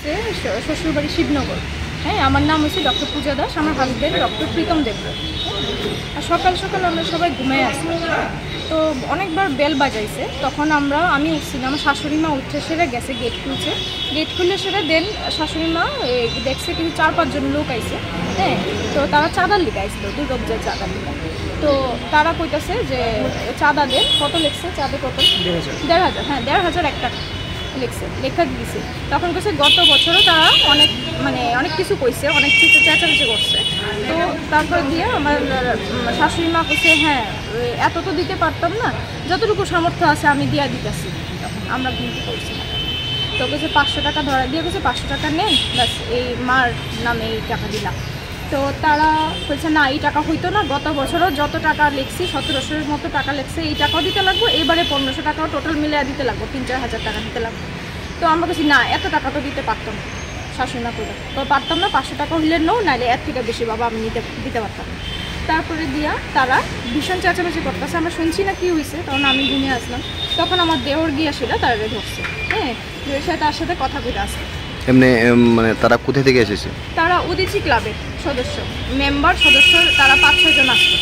হচ্ছে শ্বশুরবাড়ি শিবনগর। হ্যাঁ, আমার নাম হচ্ছে ডক্টর পূজা দাস, আমার হাজব্যান্ড ডক্টর প্রীতম দেবরায়। আর সকাল সকাল আমরা সবাই ঘুমিয়ে আসি, তো অনেকবার বেল বাজাইছে। তখন আমি উঠছিলাম, আমার শাশুড়ি মা উঠে সেরে গেছে, গেট খুলছে। গেট খুললে সেরে দেন শাশুড়ি মা দেখছে কিন্তু 4-5 জন লোক আইছে। হ্যাঁ, তো তারা চাঁদার লিগে আইছিল, দুর্গাপূজার চাঁদার লিগে। তো তারা কইতেছে যে চাঁদা দেন। কত লিখছে চাঁদা? কত? 1,500। হ্যাঁ, 1,501 টাকা লিখছে, লেখা দিয়েছে। তখন কইছে গত বছরও তারা অনেক কিছু কইছে, অনেক কিছু চেঁচামেচি করছে। তো তারপর দিয়ে আমার শাশুড়ি মা কইছে হ্যাঁ এত তো দিতে পারতাম না, যতটুকু সামর্থ্য আছে আমি দিয়া দিতেছি। আমরা কিন্তু করছি না। তো কইছে 500 টাকা ধরা দিয়ে কইছে 500 টাকা নেন, ব্যাস এই মার নামে এই টাকা দিলাম। তো তারা বলছে না এই টাকা হইতো না, গত বছরও যত টাকা লিখছি 1700-এর মতো টাকা লিখছে, এই টাকাও দিতে লাগবো, এবারে 1500 টাকাও টোটাল মিলে দিতে লাগবো, 3-4 হাজার টাকা দিতে লাগবে। তো আমরা বলছি না এত টাকা তো দিতে পারতাম না, শাশুড়ি মা করে তো পারতাম না, 500 টাকা হইলে নো, নাহলে এর থেকে বেশি বাবা আমি দিতে পারতাম না। তারপরে দিয়া তারা ভীষণ চেঁচামেচি করতেছে, আমরা শুনছি না কি হয়েছে, তখন আমি ঘুমিয়ে আসলাম। তখন আমার দেওর গিয়েছিল, তারা ধরছে। হ্যাঁ, তার সাথে কথা কইতে আসছে। এমনি মানে তারা কোথা থেকে এসেছে? তারা উদিচি ক্লাবের সদস্য, মেম্বার সদস্য, তারা 5-6 জন আসছে।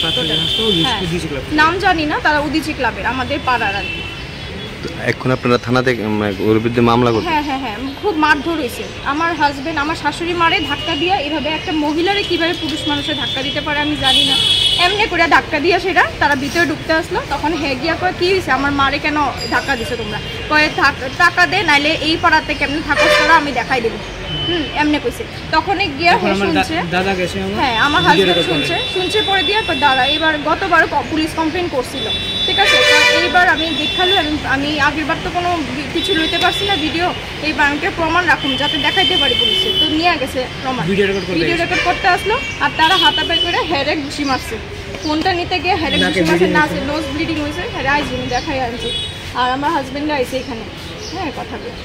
নাম জানি না, তারা উদিচি ক্লাবের আমাদের পাড়ার আর কি। এখন আপনারা থানাতে ওর বিরুদ্ধে মামলা করছেন? হ্যাঁ হ্যাঁ হ্যাঁ, খুব মারধর হয়েছে। আমার হাজবেন্ড আমার শাশুড়ি মারে ধাক্কা দিয়া, এভাবে একটা মহিলারে কিভাবে পুরুষ মানুষের ধাক্কা দিতে পারে আমি জানি না, এমনি করে ধাক্কা দিয়া সেটা তারা ভিতরে ঢুকতে আসলো। তখন গিয়া কয় কি হয়েছে, আমার মারে কেন ধাক্কা দিছে তোমরা? কয়ে টাকা দে, নাইলে এই পাড়াতে কেমনে থাকো তারা আমি দেখাই দেবো। এমনি কইছে। তখন গিয়া শুনছে, হ্যাঁ আমার হাজবেন্ড শুনছে পরে দিয়া দাঁড়া, এবার গতবার পুলিশ কমপ্লেন করছিল, ঠিক আছে। তো এইবার আমি দেখালো, আমি আগের বার তো কোনো কিছু লইতে পারছি না ভিডিও, এইবার আমাকে প্রমাণ রাখুন যাতে দেখাইতে পারি পুলিশে। তো নিয়ে গেছে প্রমাণ, ভিডিও রেকর্ড করতে আসলো। আর তারা হাতাপাই করে হেরে ঘুষি মারছে, ফোনটা নিতে গিয়ে হেরে ঘুষি মারছে, না আছে নোজ ব্লিডিং হয়েছে, হেরে আইসি দেখাই আনছি। আর আমার হাজবেন্ডরা আইসে এখানে। হ্যাঁ, কথা বলি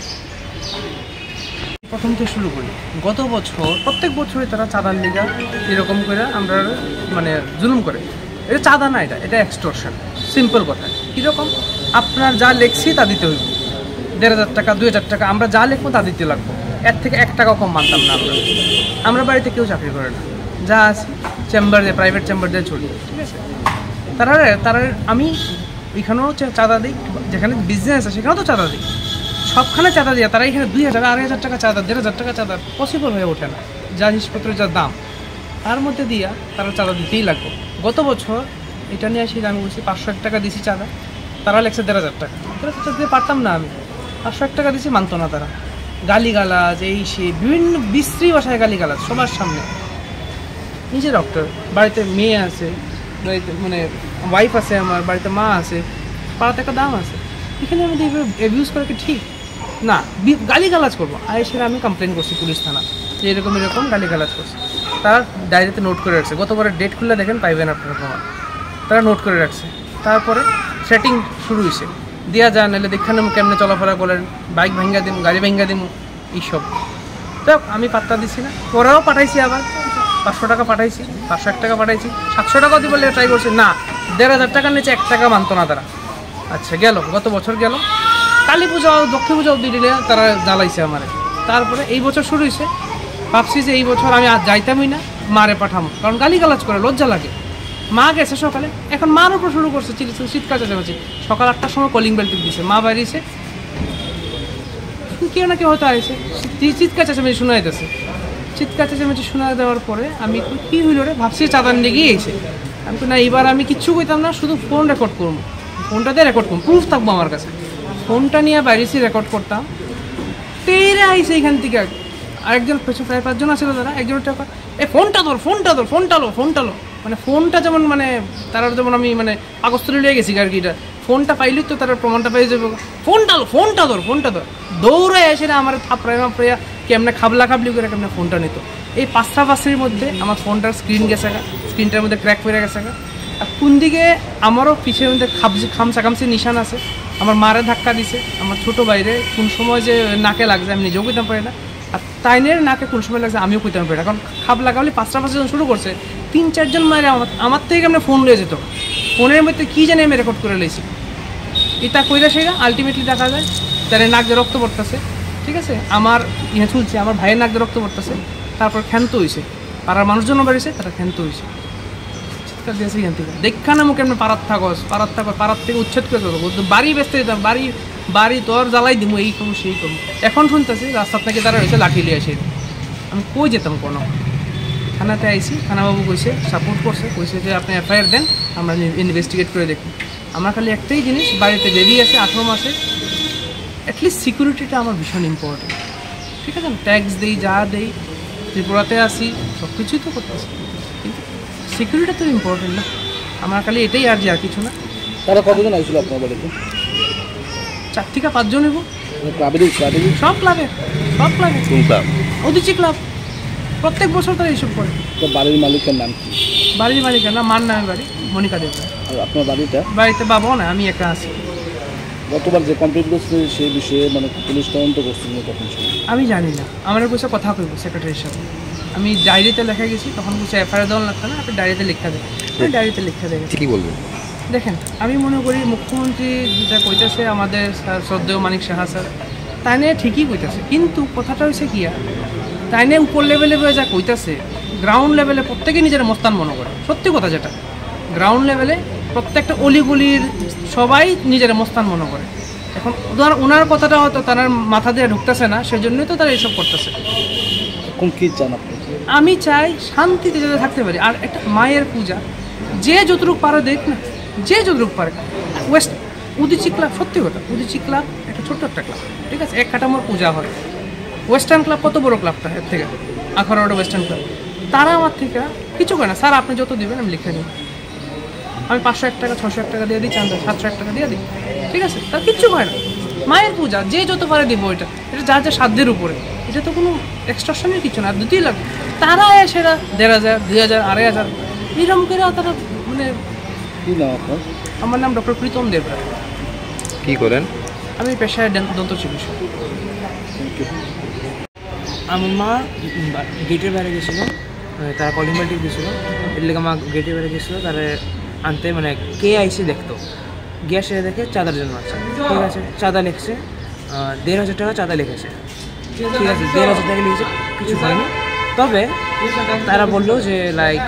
প্রথম থেকে শুরু করি। গত বছর প্রত্যেক বছরই তারা চাঁদার লিগা এরকম করে আমরা জুলুম করে। এটা চাঁদা না, এটা এক্সটর্শন। সিম্পল কথা। কীরকম? আপনার যা লেখছি তা দিতে হইব, 1,500 টাকা 2,000 টাকা আমরা যা লিখবো তা দিতে লাগবো, এর থেকে 1 টাকাও কম মানতাম না আমরা বাড়িতে কেউ চাকরি করে না, যা আছে চেম্বার দিয়ে, প্রাইভেট চেম্বার দিয়ে চলি, ঠিক আছে। তারা আমি এখানেও চাঁদা দিই, যেখানে বিজনেস আছে সেখানেও তো চাঁদা দিই, সবখানে চাঁদা দিয়ে তারা এখানে 2,000 2,500 টাকা চাঁদা, 1,500 টাকা চাঁদা পসিবল হয়ে ওঠে না, যা জিনিসপত্রের যা দাম তার মধ্যে দিয়া তারা চাঁদা দিতেই লাগবে। গত বছর এটা নিয়ে আসি আমি বলছি 501 টাকা দিছি চাঁদা, তারা লেগছে 1,500 টাকা। 1,500 দিতে পারতাম না আমি, 501 টাকা দিছি, মানতো না তারা। গালিগালাজ এই সে বিভিন্ন বিশ্রী ভাষায় গালিগালাজ সবার সামনে। নিজে ডক্টর, বাড়িতে মেয়ে আছে, ওয়াইফ আছে, আমার বাড়িতে মা আছে, পাড়াতে একটা দাম আছে, এখানে আমি অ্যাবিউজ করা কি ঠিক না? গালিগালাজ করবো। আর এসে আমি কমপ্লেন করছি পুলিশ থানা যে এরকম গালিগালাজ করছে। তারা ডায়েরিতে নোট করে রাখছে, গতবারের ডেট খুললে দেখেন পাইবেন আপনারা প্রমাণ, তারা নোট করে রাখছে। তারপরে সেটিং শুরু হয়েছে, দেওয়া যায় নাহলে দেখানো কেমনে চলাফেরা করেন, বাইক ভেঙ্গা দিম, গাড়ি ভেঙ্গা দিম, এইসব। তো আমি পাত্তা দিচ্ছি না। পরেও পাঠাইছি, আবার 500 টাকা পাঠাইছি, 501 টাকা পাঠাইছি, 700 টাকাও দিব বলে ট্রাই করছি, না 1,500 টাকার নিচে 1 টাকা মানতো না তারা। আচ্ছা গেল, গত বছর গেল, কালী পূজা লক্ষ্মী পূজা অব্দি দিলে তারা জ্বালাইছে আমারে। তারপরে এই বছর শুরু হয়েছে, ভাবছি যে এই বছর আমি আর যাইতামই না, মারে পাঠামো, কারণ গালিগালাজ করে লজ্জা লাগে। মা গেছে সকালে, এখন মার উপর শুরু করছে চিৎকার চেঁচামেচি। সকাল 8টার সময় কলিং বেল টিপ দিছে, মা বাইরেছে, কেউ না কেউ হয়তো আসে, চিৎকার চেঁচামেচি শোনা যেতেছে। চিৎকার চেঁচামেচি শোনা দেওয়ার পরে আমি কী হইল রে, ভাবছি চাঁদান লেগেই এসে। আমি না এইবার আমি কিচ্ছু কইতাম না, শুধু ফোন রেকর্ড করবো, ফোনটাতে রেকর্ড করবো, প্রুফ থাকবো আমার কাছে। ফোনটা নিয়ে বাইরেছি, রেকর্ড করতাম। তেরে আইসে এখান থেকে আরেকজন, প্রায় 5 জন আছিল তারা, একজন টাকা ফোনটা ধর, ফোনটা লো, ফোনটা যেমন তারা যেমন আমি পাকস্থলী লিয়ে গেছি আর কি, এটা ফোনটা পাইলি তো তারা প্রমাণটা পেয়ে যাবে, ফোনটা ধর দৌড়ে এসে আমার থাপড়াইয়া কেমনে খাবলি করে কেমনে ফোনটা নিত। এই 5টা মধ্যে আমার ফোনটার স্ক্রিন গেছে, স্ক্রিনটার মধ্যে ক্র্যাক পড়ে গেছে। আর কোন দিকে আমারও পিছের মধ্যে খামচি নিশান আছে, আমার মারে ধাক্কা দিছে, আমার ছোটো বাইরে কোন সময় যে নাকে লাগছে আমি নিজেও কইতাম পারি না, আর তাইনের নাকে কোন সময় লাগছে আমিও কইতাম পারি না, কারণ খাপ লাগাবলি 5টা জন শুরু করছে, 3-4 জন মারে আমার থেকে কেমন ফোন লয়ে যেত, ফোনের মধ্যে কী জানি আমি রেকর্ড করে লইছি। এটা কইরা সেটা আলটিমেটলি দেখা যায় তার নাক দিয়ে রক্ত পড়তেছে, ঠিক আছে, আমার ইয়ে চলছে, আমার ভাইয়ের নাক দিয়ে রক্ত পড়তেছে, তারপর ক্ষান্ত হয়েছে, পাড়ার মানুষজন বাড়িছে, তারা ক্ষান্ত হয়েছে, চিৎকার দিয়েছে এখান থেকে, দেখা না মুখে এমনি পাড়ার থেকে উচ্ছেদ করে দেবো, বাড়ি বেচতে দিতাম, বাড়ি তোর জ্বালাই দিব, এই করবো সেই করবো। এখন শুনতেছি রাস্তা থেকে তারা হয়েছে লাঠি লিয়ে আসে, আমি কই যেতাম কোনো, থানাতে আইসি, থানাবাবু কইছে সাপোর্ট কইছে যে আপনি এফআইআর দেন, আমরা ইনভেস্টিগেট করে দেখি। আমার খালি একটাই জিনিস, বাড়িতে বেবি আছে 18 মাসে, অ্যাটলিস্ট সিকিউরিটিটা আমার ভীষণ ইম্পর্টেন্ট, ঠিক আছে, ট্যাক্স দিই, যা দিই, ত্রিপুরাতে আসি, সব কিছুই তো করতেছি, কিন্তু সিকিউরিটি তো ইম্পর্টেন্ট না, আমার খালি এটাই আর যে আর কিছু না। তারা কতজন আসছিল আপনার বাড়িতে? 4 থেকে 5 জন হইব, সব ক্লাবে কোন ক্লাব? উদীচী ক্লাব, প্রত্যেক বছর তারা এইসব করে। তো বাড়ির মালিকের নাম কি? বাড়ির মালিকের না, মার নামে বাড়ি, মনিকা দেব। আর আপনার বাড়িটা? বাড়িতে বাবাও না, আমি একা আছি। গতবার যে কমপ্লিট করছে সেই বিষয়ে মানে পুলিশ তদন্ত করছিল তখন শুনি। আমি জানি না, আমার বসে কথা কইব সেক্রেটারির সাথে, আমি ডায়েরিতে লেখা গেছি, তখন বলছে এফআইআর দেওয়ার লাগতো না, আপনি ডায়েরিতে লেখা দেন, আমি ডায়েরিতে লেখা দেয়। কি বলবেন? দেখেন, আমি মনে করি মুখ্যমন্ত্রী যেটা কইতেছে আমাদের শ্রদ্ধেয় মানিক সাহা স্যার, তাই নিয়ে ঠিকই কইতেছে, কিন্তু কথাটা হয়েছে কি, তাই নিয়ে উপর লেভেলে যা কইতেছে, গ্রাউন্ড লেভেলে প্রত্যেকে নিজের মস্তান মনে করে, সত্যি কথা যেটা, গ্রাউন্ড লেভেলে প্রত্যেকটা অলিগুলির সবাই নিজের মস্তান মনে করে। এখন ওনার কথাটা হয়তো তার মাথা দিয়ে ঢুকতেছে না, সেজন্যই তো তারা এইসব করতেছে। এখন কি চান আপনি? আমি চাই শান্তিতে যাতে থাকতে পারি, আর একটা মায়ের পূজা যে যতটুকু পারে দেখ না, যে যতটুকু পারে। উদীচী ক্লাব, সত্যি কথা, উদীচী ক্লাব একটা ছোট্ট একটা ক্লাব, ঠিক আছে, এক কাঠামোর পূজা হয়। ওয়েস্টার্ন ক্লাব কত বড় ক্লাবটা, এর থেকে আখাড়াটা ওয়েস্টার্ন ক্লাব, তারা আমার থেকে কিছু করে না, স্যার আপনি যত দিবেন আমি লিখে নিই, আমি 501 টাকা 601 টাকা দিয়ে দিই, চান্দা 701 টাকা দিয়ে দিই, ঠিক আছে, তার কিচ্ছু হয় না। মায়ের পূজা যে যত পারে দিব, এটা যার যা সাধ্যের উপরে, এটা তো কোনো এক্সটর্শনের কিছু না, 2 লাখ তারা সেটা 1500 2000 2500 এরকম করে তারা, মানে কি নাম আপনার? আমার নাম ডক্টর প্রীতম দেবরা। কি করেন? আমি পেশায় দন্ত চিকিৎসক। আমার মা গেটের বাইরে গেছিলো, তারা কলিং বেল টিপ দিয়েছিলো, এর লেগে মা গেটের বাইরে গেছিলো, তারা আনতে, মানে কে আইসে দেখতো, গ্যাসে দেখে চাঁদার জন্য আছে, ঠিক আছে, চাঁদা লিখছে 1500 টাকা চাঁদা লিখেছে, ঠিক আছে, 1500 টাকা লিখেছে, কিছু হয়নি। তবে তারা বললো যে লাইক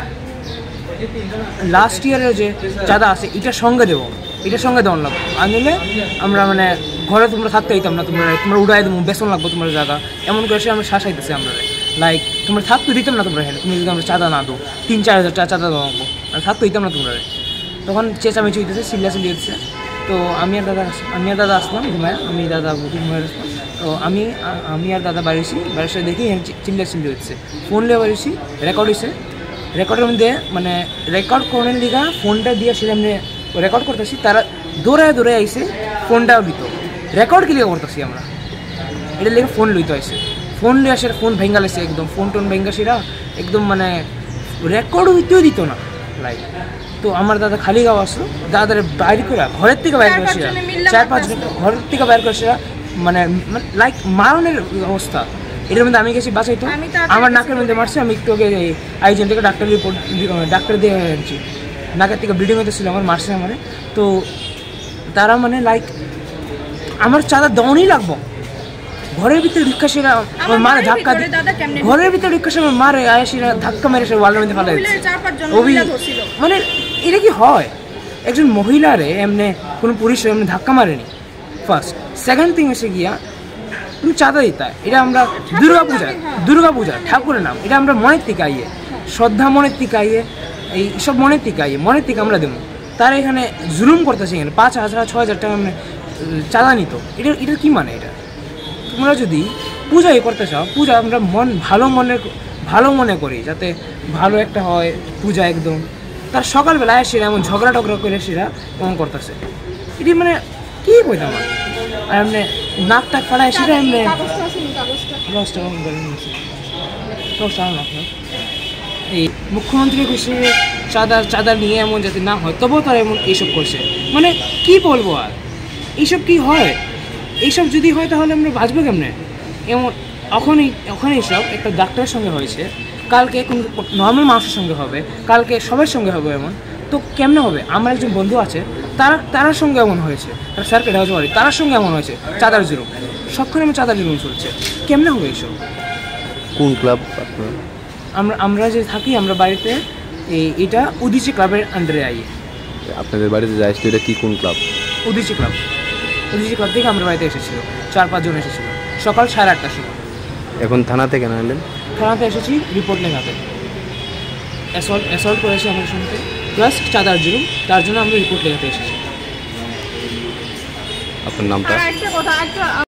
লাস্ট ইয়ারের যে চাঁদা আছে এটার সঙ্গে দেবো, এটার সঙ্গে দেওয়ার লাগবে, আনলে আমরা মানে ঘরে তোমরা থাকতে দিতাম না, তোমরা উড়াই দেবো, বেসন লাগবো তোমার জায়গা, এমন করে সে আমরা শাসাইতেছি আমরা, লাইক তোমরা থাকতে দিতাম না তোমরা, তুমি যদি আমরা চাঁদা না দো, 3-4 হাজার টাকা চাঁদা দেওয়া লাগবো, থাকতে দিতাম না তোমরা। তখন চেঁচামেচি হইতেছে, চিল্লাচিল্লি হচ্ছে। তো আমি আর দাদা আসলাম ঘুমায়, আমি দাদা ঘুমায় আসলাম। তো আমি আর দাদা বাড়িছি, বাড়ির সাথে দেখি চিল্লাচিল্লি হচ্ছে, ফোন নিয়ে বাড়িছি, রেকর্ড হয়েছে, রেকর্ডের মধ্যে মানে রেকর্ড করার দিঘা ফোনটা দিয়ে সেটা এমনি রেকর্ড করতেছি, তারা দৌড়ায় আইসে ফোনটাও দিত, রেকর্ড কি লিখে করতেছি আমরা, এটা লিখে ফোন লইতে আইসে, ফোন লিয়ে আসে, ফোন ভেঙ্গা লেছে একদম, ফোন টোন ভেঙ্গা সেরা একদম, মানে রেকর্ড হইতেও দিত না লাইক। তো আমার দাদা খালি গাও আসলো, দাদারে বাইর করে ঘরের থেকে বাইর করে, 4-5 জন ঘরের থেকে বাইর করে, মানে লাইক মারণের অবস্থা। এটার মধ্যে আমি গেছি বাঁচাইতো, আমার নাকের মধ্যে মারছে, আমি একটু আগে আইজিএম থেকে ডাক্তার দিয়ে আনছি, নাকের থেকে ব্লিডিং হতেছিল, আমার মারছে আমারে। তো তারা মানে লাইক আমার চাঁদা দনই লাগবো, ঘরের ভিতরে রিক্কাসীরা আমার মারে ধাক্কা দিয়ে, ঘরের ভিতরে রিক্কাসী আমার মারে আয়াসীরা ধাক্কা মেরে সে ওয়ালের মধ্যে ফেলে দিচ্ছে। মানে এটা কি হয়, একজন মহিলারে এমনি কোনো পুরুষ এমনি ধাক্কা মারেনি। ফার্স্ট, সেকেন্ড থিং এসে গিয়া তুমি চাঁদা দিতা, এটা আমরা দুর্গা পূজা ঠাকুরের নাম, এটা আমরা মনের থেকে আইয়ে, শ্রদ্ধা মনের থেকে আইয়ে, এই সব মনের থেকে আইয়ে, মনের থেকে আমরা দেবো। তারা এখানে জুলুম করতেছে, এখানে 5,000-6,000 টাকা মানে চাঁদা নিত, এটা কি মানে? এটা তোমরা যদি পূজাই করতে চাও, পূজা আমরা ভালো মনে করি, যাতে ভালো একটা হয় পূজা একদম, তার সকালবেলায় সেরা এমন ঝগড়া করে সেরা এমন করতেছে, এটি মানে কি কইতাম আর এমনি নাক টাক ফাড়ায় সেটা এমনি এই মুখ্যমন্ত্রী কইছে চাঁদা নিয়ে এমন যাতে না হয়, তবুও তারা এমন এইসব করছে, মানে কি বলবো আর, এইসব কি হয়? এইসব যদি হয় তাহলে আমরা বাঁচবো কেমনে? এমন ওখানে এইসব একটা ডাক্তারের সঙ্গে হয়েছে, কালকে কোন নর্মাল মানুষের সঙ্গে হবে, কালকে সবার সঙ্গে হবে, এমন তো কেমনে হবে? আমার একজন বন্ধু আছে, তার সঙ্গে এমন হয়েছে, তার স্যারকে ঢাকা পারি, তার সঙ্গে এমন হয়েছে চাঁদার জুলুম। সবখানে আমি চাঁদা জুলুম চলছে, কেমনে হবে এসব? কোন ক্লাব আপনার? আমরা যে থাকি আমরা বাড়িতে এটা উদিচি ক্লাবের আন্ডারে আই। আপনাদের বাড়িতে যাই তো এটা কি কোন ক্লাব? উদিচি ক্লাব থেকে আমরা বাড়িতে এসেছিল, 4-5 জন এসেছিল সকাল 8:30টার সময়। এখন থানাতে কেন এলেন? থানাতে এসেছি রিপোর্ট লেখাতে, অ্যাসল্ট করেছি আমাদের সঙ্গে প্লাস চাঁদার জুলুম, তার জন্য আমরা রিপোর্ট লেখাতে এসেছি। আপনার নামটা? একটা কথা